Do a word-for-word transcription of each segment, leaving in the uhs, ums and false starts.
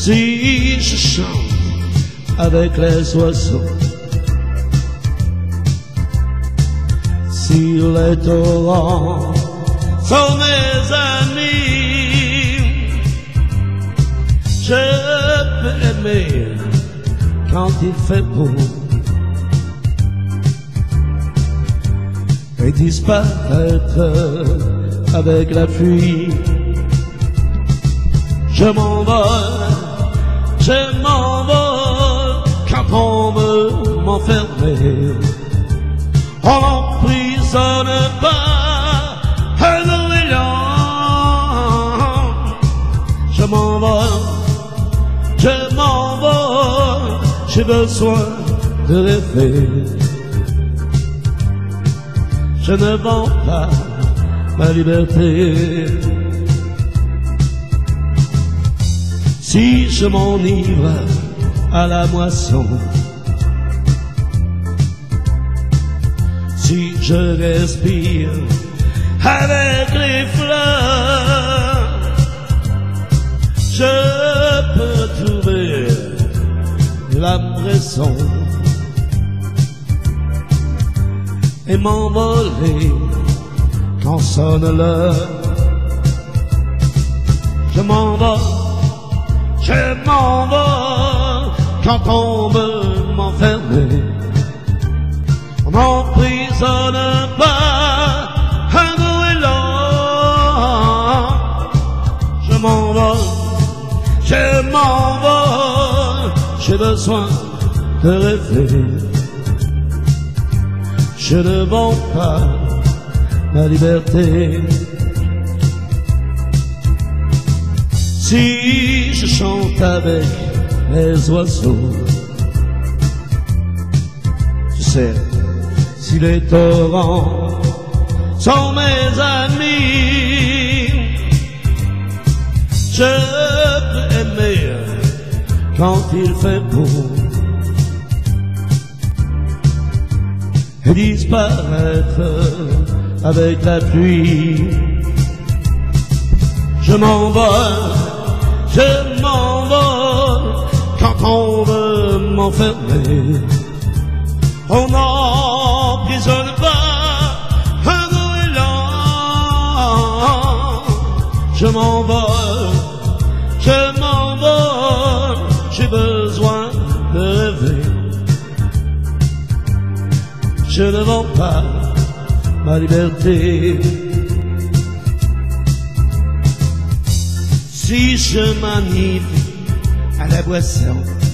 Si je chante avec les oiseaux si les torrents sont mes amis, je peux aimer quand il fait beau et disparaître avec la pluie. Je m'envole, je m'envole quand on veut m'enfermer. On n'emprisonne pas un goéland. Je m'envole, je m'envole, j'ai besoin de rêver. Je ne vends pas ma liberté. Si je m'enivre à la moisson, si je respire avec les fleurs, je peux trouver la raison et m'envoler quand sonne l'heure. Je m'envole, je m'envole quand on veut m'enfermer. On n'emprisonne pas un goéland. Je m'envole, je m'envole, j'ai besoin de rêver. Je ne vends pas ma liberté. Si je chante avec les oiseaux, tu sais, si les torrents sont mes amis, je peux aimer quand il fait beau et disparaître avec la pluie. Je m'envole, je m'envole quand on veut m'enfermer. On n'emprisonne pas un goéland. Je m'envole, je m'envole, j'ai besoin de rêver. Je ne vends pas ma liberté. Si je m'enivre à la boisson,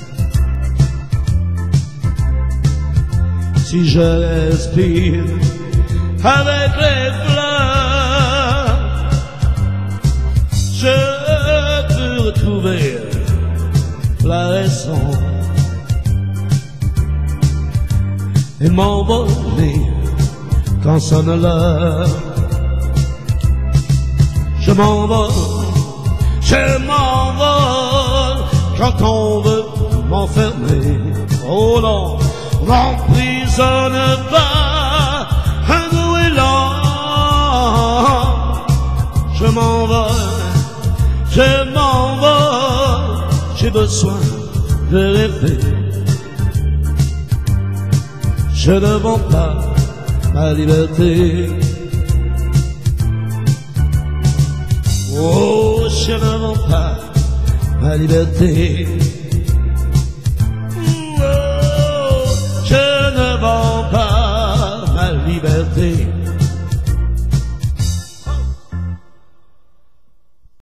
si je respire avec les fleurs, je peux retrouver la raison et m'envoler quand sonne l'heure. Je m'envole, je m'envole quand on veut m'enfermer. Oh non, on n'emprisonne pas un goéland. Je m'envole, je m'envole, j'ai besoin de rêver. Je ne vends pas ma liberté. Oh, je ne vends pas ma liberté. Oh, je ne vends pas ma liberté.